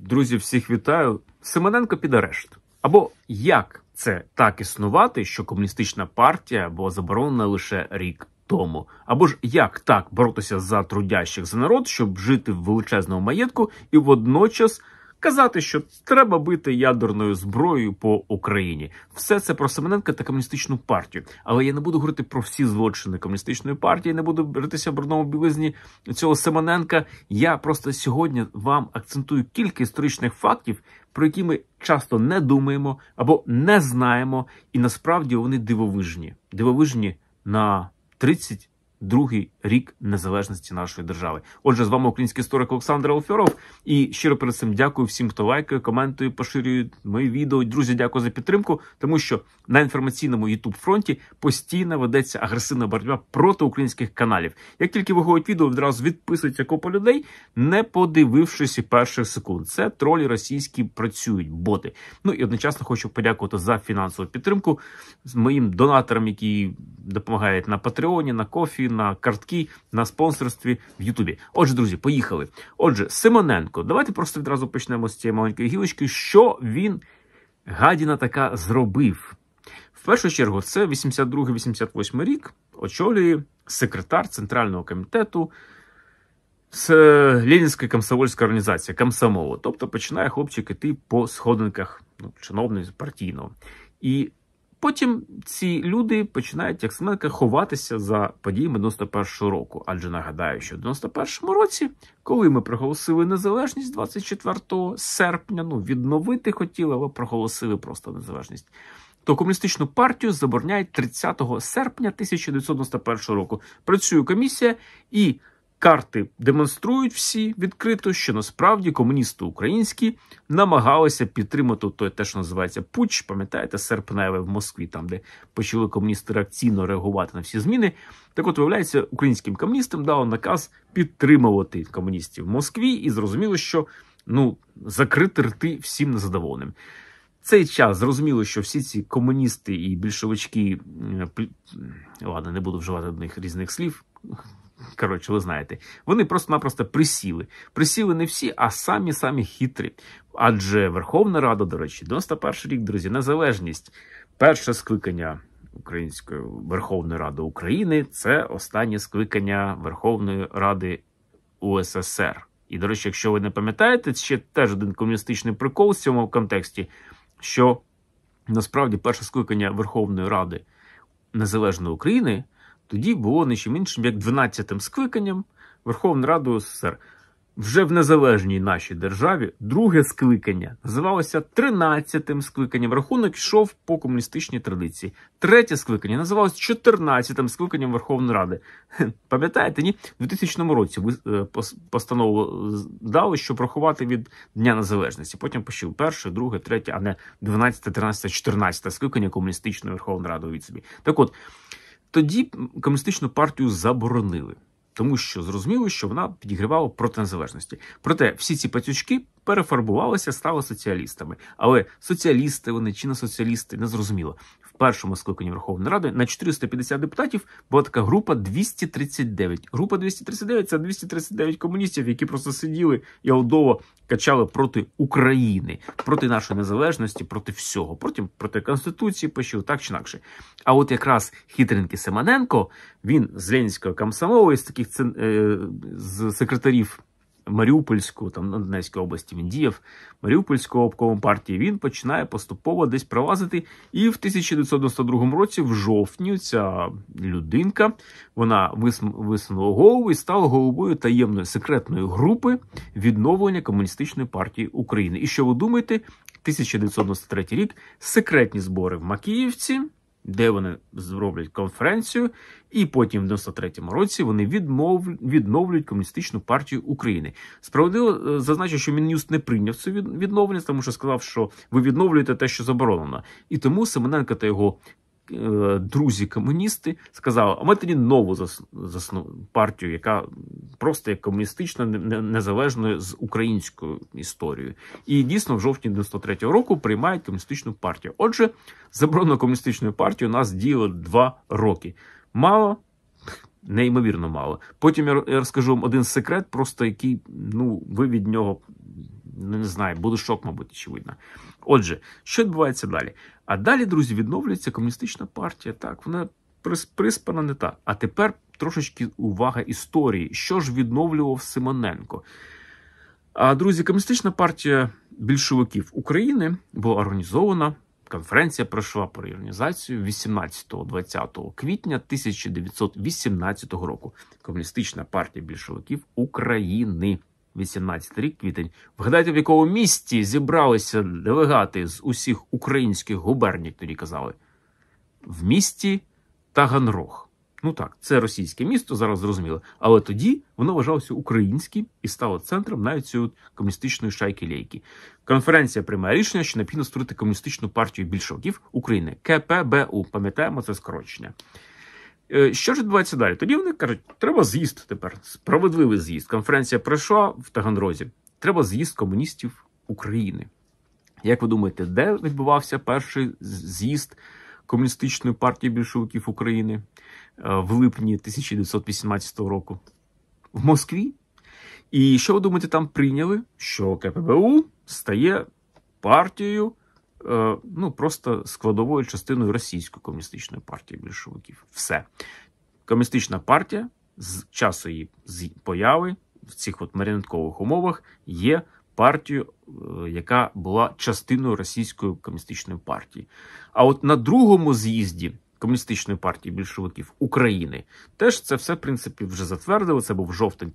Друзі, всіх вітаю. Симоненко під арешт. Або як це так існувати, що комуністична партія була заборонена лише рік тому? Або ж як так боротися за трудящих, за народ, щоб жити в величезному маєтку і водночас казати, що треба бити ядерною зброєю по Україні. Все це про Симоненка та комуністичну партію. Але я не буду говорити про всі злочини комуністичної партії, не буду братися в брудному білизні цього Симоненка. Я просто сьогодні вам акцентую кілька історичних фактів, про які ми часто не думаємо або не знаємо, і насправді вони дивовижні. Дивовижні на 32-й рік незалежності нашої держави. Отже, з вами український історик Олександр Алферов. І щиро перед цим дякую всім, хто лайкає, коментує, поширює мої відео. Друзі, дякую за підтримку, тому що на інформаційному YouTube-фронті постійно ведеться агресивна боротьба проти українських каналів. Як тільки виходить відео, відразу відписується купа людей, не подивившись і перших секунд. Це тролі російські працюють, боти. Ну і одночасно хочу подякувати за фінансову підтримку з моїм донаторам, які допомагають на Патреоні, на Кофі, на картки, на спонсорстві в Ютубі. Отже, друзі, поїхали. Отже, Симоненко. Давайте просто відразу почнемо з цієї маленької гілочки. Що він, гадіна така, зробив? В першу чергу, це 82-88 рік. Очолює секретар Центрального комітету з Ленінської комсомольської організації, комсомолу. Тобто починає хлопчик іти по сходинках чиновного партійного. І потім ці люди починають, як Симоненко, ховатися за подіями 91-го року. Адже нагадаю, що в 91-му році, коли ми проголосили незалежність 24 серпня, відновити хотіли, але проголосили просто незалежність, то комуністичну партію забороняють 30 серпня 1991 року. Працює комісія і карти демонструють всі відкрито, що насправді комуністи українські намагалися підтримати той, те, що називається путч, пам'ятаєте, серпневе в Москві, там, де почали комуністи реакційно реагувати на всі зміни. Так от, виявляється, українським комуністам дали наказ підтримувати комуністів в Москві, і зрозуміло, що закрити рти всім незадоволеним. Цей час зрозуміло, що всі ці комуністи і більшовички, ладно, не буду вживати одних різних слів, коротше, ви знаєте, вони просто-напросто присіли. Присіли не всі, а самі хитрі. Адже Верховна Рада, до речі, 91 рік, друзі, незалежність. Перше скликання Української Верховної Ради України – це останнє скликання Верховної Ради УССР. І, до речі, якщо ви не пам'ятаєте, ще теж один комуністичний прикол в цьому контексті, що насправді перше скликання Верховної Ради Незалежної України тоді було не чим іншим, як 12-тим скликанням Верховної Ради УССР. Вже в незалежній нашій державі друге скликання називалося 13-тим скликанням. Рахунок йшов по комуністичній традиції. Третє скликання називалося 14-тим скликанням Верховної Ради. Пам'ятаєте, ні? В 2000 році постанову дали, щоб рахувати від Дня Незалежності. Потім пішли перше, друге, третє, а не 12, 13, 14 скликання комуністичної Верховної Ради від собі. Так от, тоді комуністичну партію заборонили, тому що зрозуміло, що вона підігрівала проти незалежності. Проте всі ці пацючки перефарбувалися, стали соціалістами. Але соціалісти вони чи не соціалісти, не зрозуміло. В першому скликанні Верховної Ради на 450 депутатів була така група 239. Група 239 – це 239 комуністів, які просто сиділи і алдово качали проти України, проти нашої незалежності, проти всього. Проти Конституції пишів, так чи інакше. А от якраз хитренький Симоненко, він з Ленінського комсомолу, із таких з секретарів Маріупольського, там на Донецькій області він діяв, Маріупольського обкому партії, він починає поступово десь пролазити. І в 1992 році, в жовтні, ця людинка, вона висунула голову і стала головою таємної секретної групи відновлення Комуністичної партії України. І що ви думаєте? 1993 рік, секретні збори в Макіївці, де вони зроблять конференцію, і потім в 93-му році вони відновлюють Комуністичну партію України. Справедливо зазначу, що Мін'юст не прийняв це відновлення, тому що сказав, що ви відновлюєте те, що заборонено. І тому Симоненко та його друзі-комуністи сказали, а ми тоді нову партію, яка просто як комуністична, незалежною з українською історією. І дійсно в жовтні 93-го року приймають комуністичну партію. Отже, заборона комуністичної партії у нас діяла 2 роки. Мало? Неймовірно мало. Потім я розкажу вам один секрет, просто який, ви від нього не знаю, буде шок, мабуть, очевидно. Отже, що відбувається далі? А далі, друзі, відновлюється комуністична партія. Так, вона приспана не так. А тепер трошечки увага історії. Що ж відновлював Симоненко? А, друзі, комуністична партія більшовиків України була організована, конференція пройшла про організацію 18-20 квітня 1918 року. Комуністична партія більшовиків України. 18 рік, квітень. Вгадайте, в якому місті зібралися делегати з усіх українських губерній, тоді казали? В місті Таганрог. Ну так, це російське місто, зараз зрозуміло. Але тоді воно вважалося українським і стало центром навіть цієї відомої шайки-лейки. Конференція приймає рішення, що необхідно створити комуністичну партію більшовиків України. КПБУ. Пам'ятаємо це скорочення. Що ж відбувається далі? Тоді вони кажуть, треба з'їзд тепер, справедливий з'їзд. Конференція пройшла в Таганрозі. Треба з'їзд комуністів України. Як ви думаєте, де відбувався перший з'їзд Комуністичної партії більшовиків України в липні 1918 року? В Москві. І що ви думаєте, там прийняли? Що КПБУ стає партією, ну, просто складовою частиною Російської комуністичної партії більшовиків. Все. Комуністична партія з часу її появи в цих от маріонеткових умовах є партією, яка була частиною Російської комуністичної партії. А от на другому з'їзді Комуністичної партії більшовиків України теж це все, в принципі, вже затвердили. Це був жовтень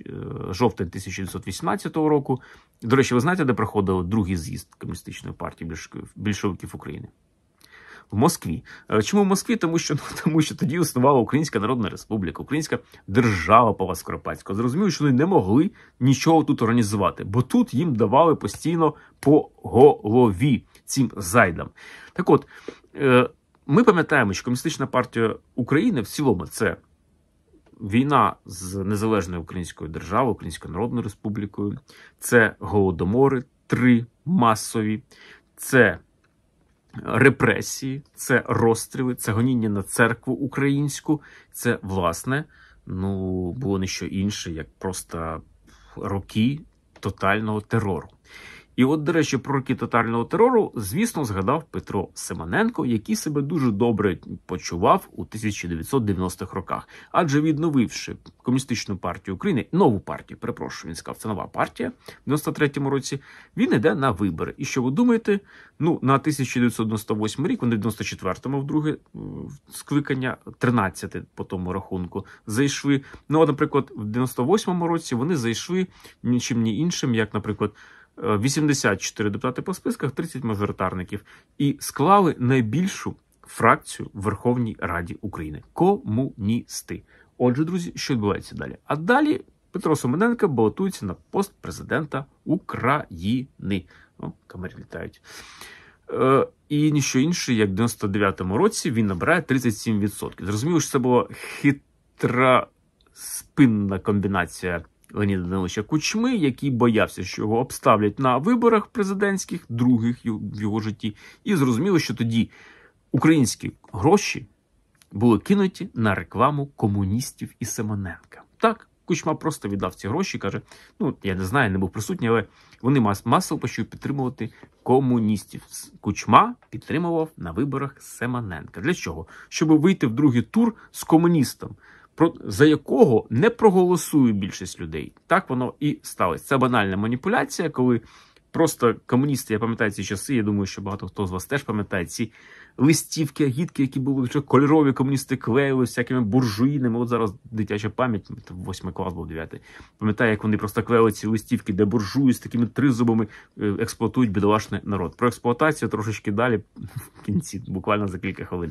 1918 року. До речі, ви знаєте, де проходив другий з'їзд Комуністичної партії більшовиків України? В Москві. Чому в Москві? Тому що тоді існувала Українська Народна Республіка, Українська держава Павла Скоропадського. Зрозуміло, що вони не могли нічого тут організувати, бо тут їм давали постійно по голові цим зайдам. Так от, ми пам'ятаємо, що Комуністична партія України в цілому це війна з незалежною Українською державою, Українською Народною Республікою, це голодомори 3 масові, це репресії, це розстріли, це гоніння на церкву українську, це, власне, було не що інше, як просто роки тотального терору. І от, до речі, про роки тотального терору, звісно, згадав Петро Симоненко, який себе дуже добре почував у 1990-х роках. Адже відновивши Комуністичну партію України, нову партію, перепрошую, він сказав, це нова партія, в 93-му році, він йде на вибори. І що ви думаєте? На 1998 рік, вони в 94-му вдруге скликання, 13-те по тому рахунку, зайшли. Наприклад, в 98-му році вони зайшли нічим не іншим, як, наприклад, 84 депутати по списках, 30 мажоритарників. І склали найбільшу фракцію в Верховній Раді України. Комуністи. Отже, друзі, що відбувається далі? А далі Петро Симоненко балотується на пост президента України. Комарі літають. І ніщо інше, як в 99-му році він набирає 37%. Зрозуміло, що це була хитра спинна комбінація Леоніда Даниловича Кучми, який боявся, що його обставлять на виборах президентських, других в його житті. І зрозуміло, що тоді українські гроші були кинуті на рекламу комуністів і Симоненка. Так, Кучма просто віддав ці гроші, каже, я не знаю, не був присутній, але вони масово почали підтримувати комуністів. Кучма підтримував на виборах Симоненка. Для чого? Щоб вийти в другий тур з комуністом, за якого не проголосує більшість людей. Так воно і сталося. Це банальна маніпуляція, коли просто комуністи, я пам'ятаю ці часи, я думаю, що багато хто з вас теж пам'ятає ці листівки, агітки, які були вже кольорові, комуністи клеїли всякими буржуїнами. От зараз дитяча пам'ять, 8 клас був 9. Пам'ятаю, як вони просто клеїли ці листівки, де буржуї з такими тризубами експлуатують бідолашний народ. Про експлуатацію трошечки далі, в кінці, буквально за кілька хвилин.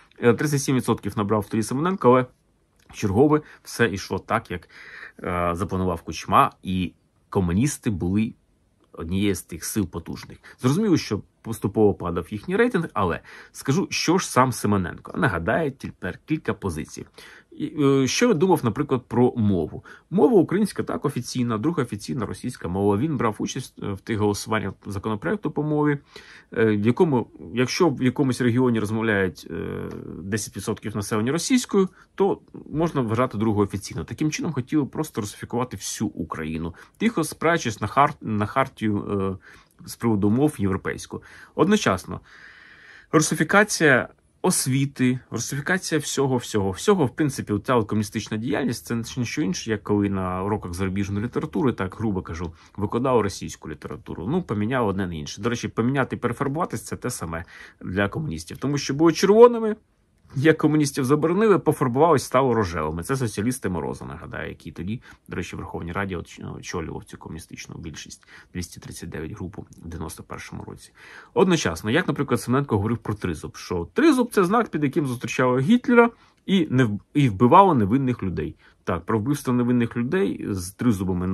37% набрав тоді Симоненко, але чергове все йшло так, як запланував Кучма, і комуністи були однією з тих сил потужних. Зрозуміло, що поступово падав їхній рейтинг, але скажу, що ж сам Симоненко. Нагадає тепер кілька позицій. Що я думав, наприклад, про мову? Мова українська так офіційна, друга офіційна російська мова. Він брав участь в тих голосуваннях законопроекту по мові, в якому, якщо в якомусь регіоні розмовляють 10% населення російською, то можна вважати другу офіційно. Таким чином хотіли просто русифікувати всю Україну, тихо спираючись на хартію з приводу мов європейську. Одночасно, русифікація освіти, русифікація всього, в принципі, ця комуністична діяльність, це не що інше, як коли на уроках зарубіжної літератури, так, грубо кажу, викладав російську літературу. Ну, поміняв одне на інше. До речі, поміняти і перефарбуватись – це те саме для комуністів. Тому що були червоними, як комуністів заборонили, пофарбувалися, стало рожевими. Це соціалісти Мороза, нагадаю, який тоді, до речі, в Верховній Раді очолював цю комуністичну більшість, 239 групу в 91-му році. Одночасно, як, наприклад, Симоненко говорив про тризуб, що тризуб – це знак, під яким зустрічали Гітлера і вбивало невинних людей. Так, про вбивство невинних людей з тризубами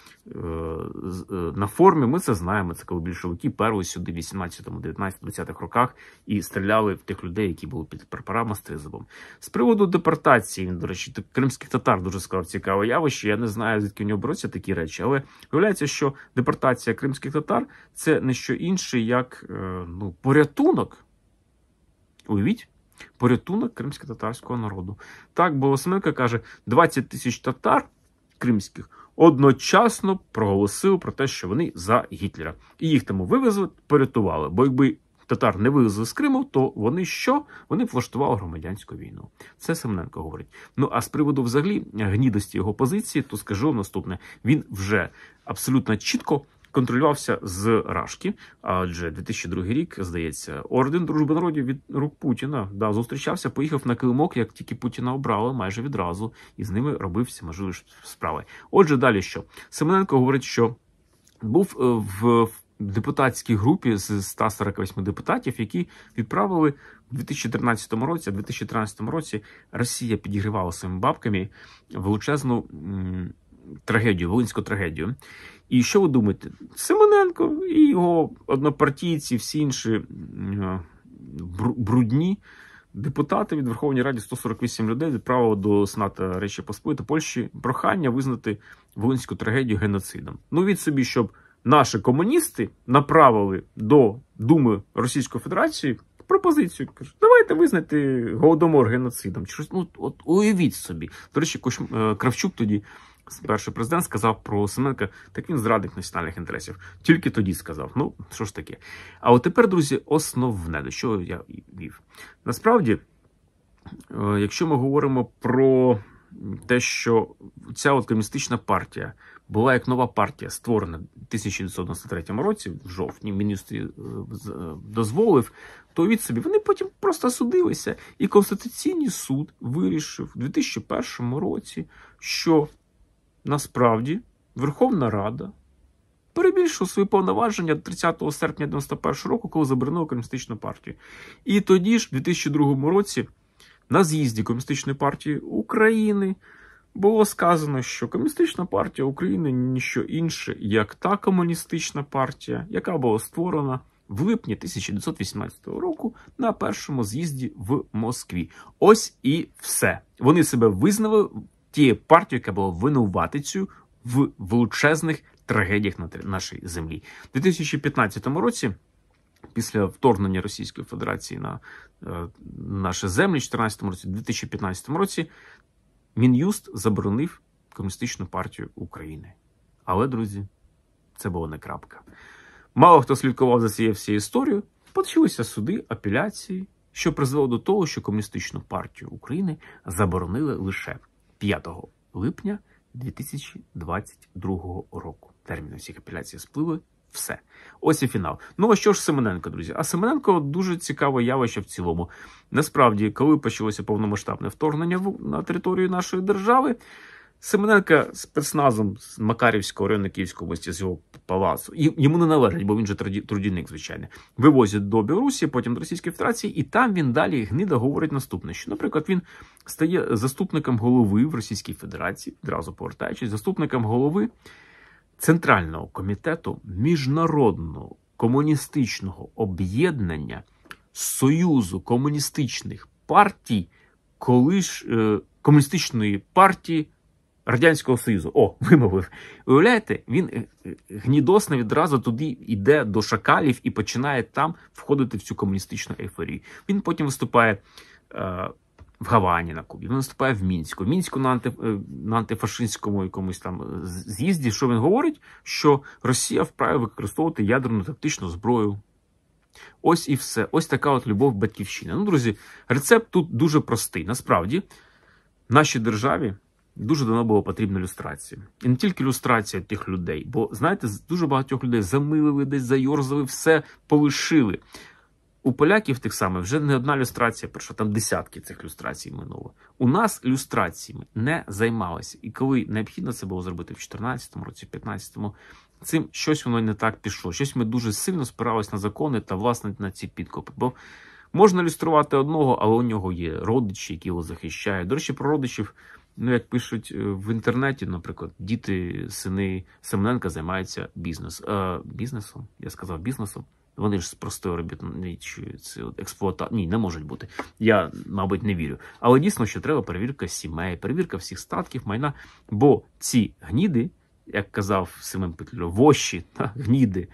на формі, ми це знаємо. Це коли більшовики перли сюди в 18-му, 19-му, 20-х роках і стріляли в тих людей, які були під прапорами з тризубом. З приводу депортації, він, до речі, кримських татар дуже сказав цікаве явище. Я не знаю, звідки в нього беруться такі речі, але виявляється, що депортація кримських татар – це не що інше, як порятунок. Уявіть? Порятунок кримсько-татарського народу. Так, бо Симоненко каже, 20 тисяч татар кримських одночасно проголосили про те, що вони за Гітлера. І їх тому вивезли, порятували. Бо якби татар не вивезли з Криму, то вони що? Вони влаштували громадянську війну. Це Симоненко говорить. Ну, а з приводу взагалі гнідості його позиції, то скажу наступне. Він вже абсолютно чітко контролювався з Рашки, адже 2002 рік, здається, орден Дружби народів від рук Путіна. Да, зустрічався, поїхав на килимок, як тільки Путіна обрали, майже відразу, і з ними робив всі можливі справи. Отже, далі що? Симоненко говорить, що був в депутатській групі з 148 депутатів, які відправили в 2013 році, а в 2013 році Росія підігрівала своїми бабками величезну трагедію, волинську трагедію. І що ви думаєте? Симоненко і його однопартійці, всі інші брудні депутати від Верховної Ради, 148 людей, відправили до Сенату Речі Посполитої Польщі прохання визнати волинську трагедію геноцидом. Ну, від собі, щоб наші комуністи направили до Думи Російської Федерації пропозицію. Кажуть, давайте визнати Голодомор геноцидом. От уявіть собі. До речі, Кравчук тоді, перший президент, сказав про Симоненка, так він зрадник національних інтересів. Тільки тоді сказав. Ну, що ж таке. А от тепер, друзі, основне, до чого я вів. Насправді, якщо ми говоримо про те, що ця от комуністична партія була як нова партія, створена в 1993 році, в жовтні, міністр дозволив, то від собі вони потім просто судилися. І Конституційний суд вирішив у 2001 році, що насправді Верховна Рада перебільшила свої повноваження 30 серпня 1991 року, коли заборонила комуністичну партію. І тоді ж, в 2002 році, на з'їзді Комуністичної партії України було сказано, що Комуністична партія України – ніщо інше, як та комуністична партія, яка була створена в липні 1918 року на першому з'їзді в Москві. Ось і все. Вони себе визнали тією партією, яка була винуватицею в величезних трагедіях на нашій землі. У 2015 році, після вторгнення Російської Федерації на наші землі, в 2015 році, Мін'юст заборонив Комуністичну партію України. Але, друзі, це була не крапка. Мало хто слідкував за цією всією історією, почалися суди, апеляції, що призвело до того, що Комуністичну партію України заборонили лише 5 липня 2022 року. Терміни всіх апеляцій спливли. Все. Ось і фінал. Ну, а що ж Симоненко, друзі? А Симоненко дуже цікаве явище в цілому. Насправді, коли почалося повномасштабне вторгнення на територію нашої держави, Симоненко спецназом з Макарівського району Київської області, з його палацу, йому не належить, бо він же трудівник, звичайно, вивозять до Білорусі, потім до Російської Федерації, і там він далі гнида говорить наступне, що, наприклад, він стає заступником голови в Російській Федерації, одразу повертаючись, заступником голови Центрального комітету Міжнародного комуністичного об'єднання, союзу комуністичних партій, комуністичної партії Радянського Союзу. О, вимовив. Уявляєте, він гнідосно відразу туди йде до шакалів і починає там входити в цю комуністичну ейфорію. Він потім виступає в Гавані на Кубі, він виступає в Мінську. В Мінську на антифашистському якомусь там з'їзді, що він говорить? Що Росія вправі використовувати ядерну тактичну зброю. Ось і все. Ось така от любов батьківщини. Ну, друзі, рецепт тут дуже простий. Насправді, нашій державі дуже давно було потрібна люстрація. І не тільки люстрація тих людей, бо, знаєте, дуже багатьох людей замилили, десь зайорзали, все полишили. У поляків тих самих вже не одна люстрація пройшла, там десятки цих люстрацій минуло. У нас люстраціями не займалися. І коли необхідно це було зробити в 2014 році, в 2015-му, цим щось воно не так пішло. Щось ми дуже сильно спиралися на закони та, власне, на ці підкопи. Бо можна люструвати одного, але у нього є родичі, які його захищають. До речі, про родичів, ну, як пишуть в інтернеті, наприклад, діти, сини Семененка займаються бізнесом. Я сказав бізнесом. Вони ж з простою робітничою експлуатацією. Ні, не можуть бути. Я, мабуть, не вірю. Але дійсно, що треба перевірка сімей, перевірка всіх статків, майна. Бо ці гніди, як казав Семен Петлюра, вощі, гніди,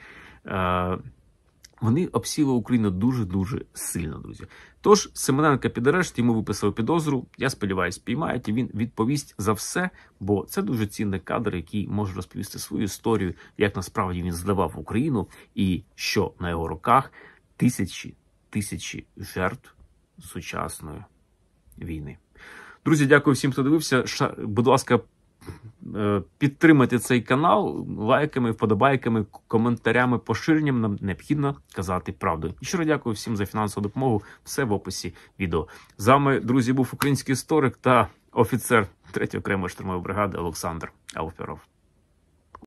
вони обсіли Україну дуже-дуже сильно, друзі. Тож, Семененка під арешт, йому виписали підозру. Я сподіваюся, піймають, і він відповість за все, бо це дуже цінний кадр, який може розповісти свою історію, як насправді він здавав Україну, і що на його руках тисячі жертв сучасної війни. Друзі, дякую всім, хто дивився. Будь ласка, підтримайте цей канал лайками, вподобайками, коментарями, поширенням. Нам необхідно казати правду. І щиро дякую всім за фінансову допомогу. Все в описі відео. З вами, друзі, був український історик та офіцер 3-ї окремої штурмової бригади Олександр Алферов.